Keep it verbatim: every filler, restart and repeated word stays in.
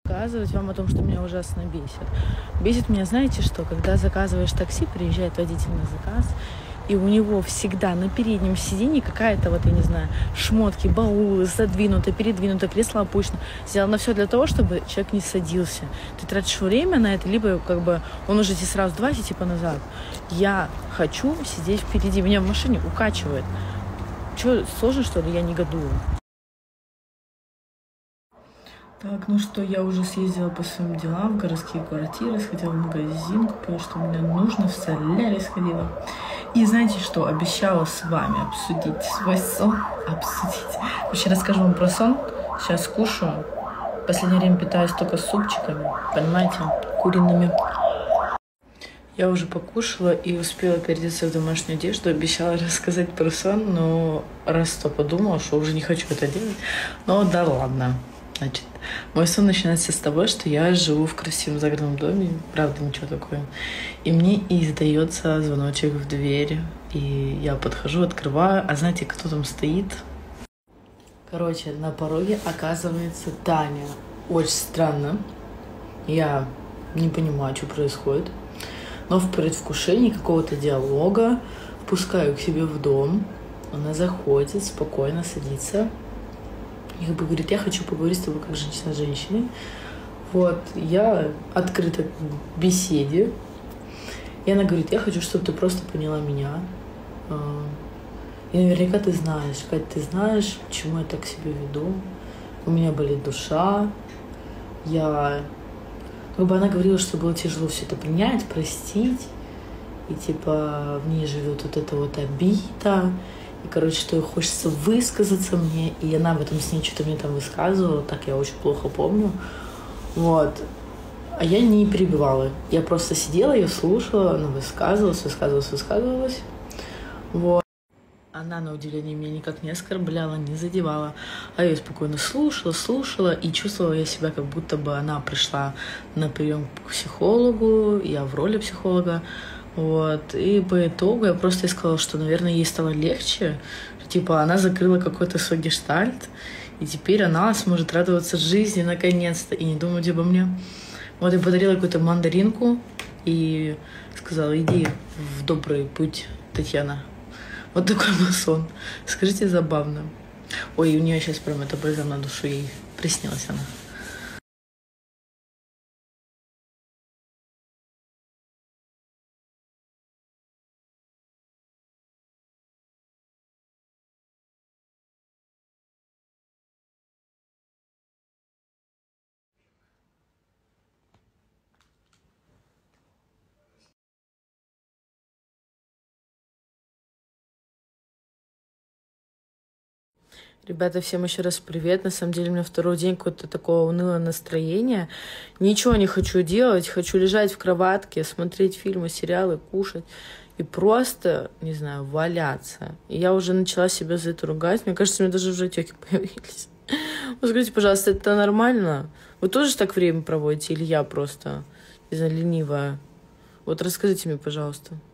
рассказывать вам о том, что меня ужасно бесит. Бесит меня, знаете что? Когда заказываешь такси, приезжает водитель на заказ, и у него всегда на переднем сиденье какая-то, вот, я не знаю, шмотки, баулы, задвинуто, передвинуто, кресло опущено. Сделано все для того, чтобы человек не садился. Ты тратишь время на это, либо как бы он уже тебе сразу давайте типа назад. Я хочу сидеть впереди, меня в машине укачивает. Что, сложно, что ли? Я негодую. Так, ну что, я уже съездила по своим делам, в городские квартиры, сходила в магазин, купила, что мне нужно, в солярий сходила. И знаете что, обещала с вами обсудить свой сон, обсудить. Вообще расскажу вам про сон, сейчас кушаю. В последнее время питаюсь только супчиками, понимаете, куриными. Я уже покушала и успела переодеться в домашнюю одежду, обещала рассказать про сон, но раз то подумала, что уже не хочу это делать, но да ладно. Значит, мой сон начинается с того, что я живу в красивом загородном доме, правда, ничего такое. И мне издается звоночек в дверь, и я подхожу, открываю, а знаете, кто там стоит? Короче, на пороге оказывается Таня. Очень странно. Я не понимаю, что происходит. Но в предвкушении какого-то диалога впускаю к себе в дом. Она заходит, спокойно садится. И как бы говорит, я хочу поговорить с тобой как женщина с женщиной. Вот, я открыта к беседе. И она говорит, я хочу, чтобы ты просто поняла меня. И наверняка ты знаешь, Кать, ты знаешь, почему я так себя веду. У меня болит душа. Я... Как бы она говорила, что было тяжело все это принять, простить. И типа в ней живет вот эта вот обида. И, короче, что ей хочется высказаться мне. И она в этом сне что-то мне там высказывала. Так я очень плохо помню. Вот. А я не перебивала. Я просто сидела, ее слушала. Она высказывалась, высказывалась, высказывалась. Вот. Она, на удивление, меня никак не оскорбляла, не задевала. А я спокойно слушала, слушала. И чувствовала я себя, как будто бы она пришла на прием к психологу. Я в роли психолога. Вот, и по итогу я просто сказала, что, наверное, ей стало легче. Типа, она закрыла какой-то свой гештальт, и теперь она сможет радоваться жизни наконец-то и не думать обо мне. Вот, я подарила какую-то мандаринку и сказала, иди в добрый путь, Татьяна. Вот такой был сон. Скажите, забавно. Ой, у нее сейчас прям это бальзам на душу, ей приснилась она. Ребята, всем еще раз привет. На самом деле у меня второй день какое-то такое унылое настроение. Ничего не хочу делать. Хочу лежать в кроватке, смотреть фильмы, сериалы, кушать. И просто, не знаю, валяться. И я уже начала себя за это ругать. Мне кажется, у меня даже уже отеки появились. Вот скажите, пожалуйста, это нормально? Вы тоже так время проводите? Или я просто, не знаю, ленивая? Вот расскажите мне, пожалуйста.